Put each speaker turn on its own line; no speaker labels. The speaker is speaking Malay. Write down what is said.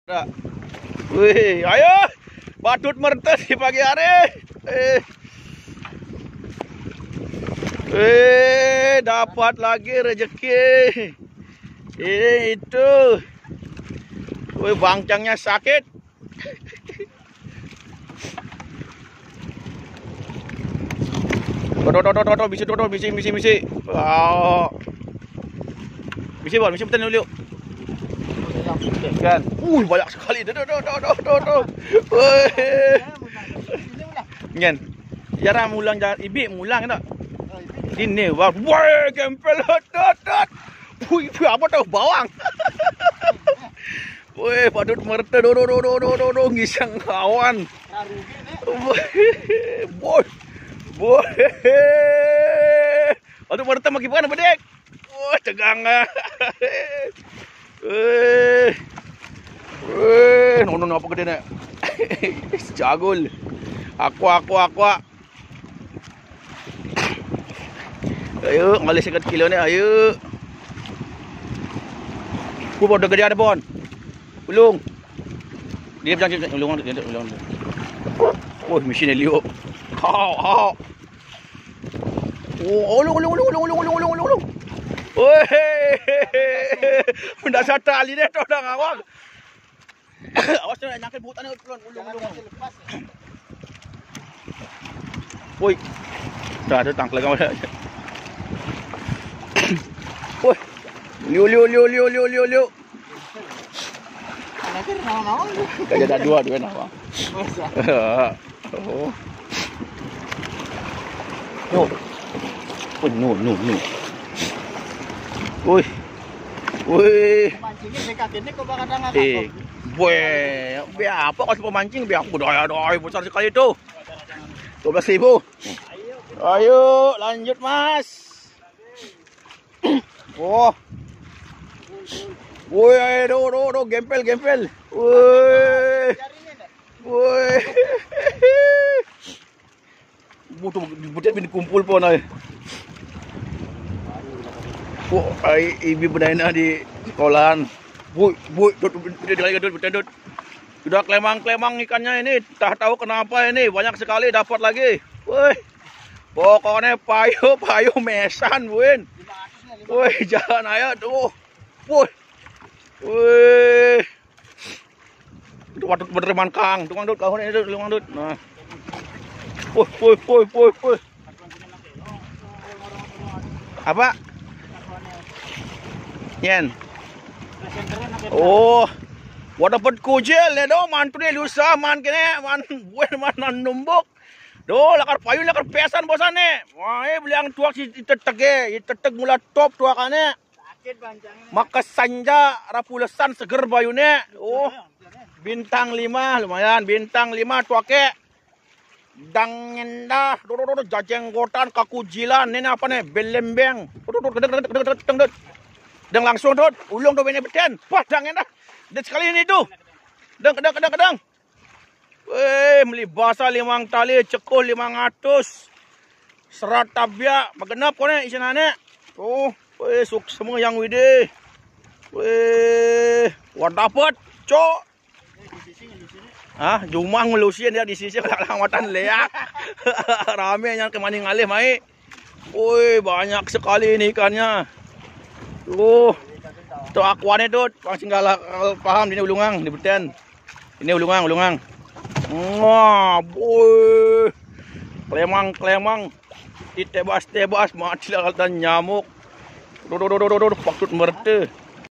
Wih, ayo patut mertes di pagi hari. Dapat lagi rezeki. Itu. Wih, bangcangnya sakit. Misi. Wow. Misi betul dulu. Kan, banyak sekali. Nyen, jarang mulang ibi mulang tak? Ini wah, gempel dot. Wih, apa tahu bawang? Wih, patut merte do ngisang kawan. Boy. Patut merte maki bukan bedek. Wah, tegang. Nono apa gede nak? Jagul. Aqua. Ayo, ngali sekat kilo ni, ayo. Ku bodoh gede ada bon. Ulung. Dia jangan ulung. Oh, mesin Elio. Hao. Oh, ulung. Weh, mendasar tali deh, tu dah ngawang. Awas tu nak nyangkut butan ni, ulung. Woi, dah ada tangkal kau dah. Woi, liu. Kaya dah dua nawang. Oh. No. Wih.
Mancingnya dekat ini kok bakal ada ngakak.
Biar apa kalau pemancing biar aku doy besar sekali tu. 12.000. Ayo lanjut Mas. Oh. Woi, do gempel. Woi. Butet bin kumpul pun ai. Oh, ibi berdana di sekolahan. Dut. Sudah klemang ikannya ini. Tak tahu kenapa ini. Banyak sekali dapat lagi. Woi. Pokoknya payo mesan, Win. Woi, jangan ayo tuh. Woi. Itu patut berteman Kang. Tukang Dut, kau ini tukang Dut. Nah. Woi. Apa? Yen. Oh. Wada dapat kujel le do mantu ni lusa man kene man numbuk. Do lakar payun lakar pesan bosan ni. Wah, beliang tuak si teteg mula top tuakane.
Sakit bancangnya.
Maka sanja rapulesan seger bayune. Oh. Bintang 5 lumayan, bintang 5 tuake. Dangendah, do jajenggotan kakujilan ni apa ni? Belembeng. Deng langsung tu, ulung tu bini beten. Wah, dangendah. Dan sekali ini tu. Kedang. Meli basa 5 tali, cekuh 500. Serat tabia, magenap kau ni isanane. Oh, suk semua yang wide. Wah dapat, cok. Jumang melusian dia di sisi kelawatan leak. Rame yang kemani ngalih mai. Woi, banyak sekali ini ikannya. Tu akuannya tu, orang singgala paham ini ulungang di beten. Ini ulungang. Wah, boy. Klemang. Ditebas mati lah dan nyamuk. Patut merte.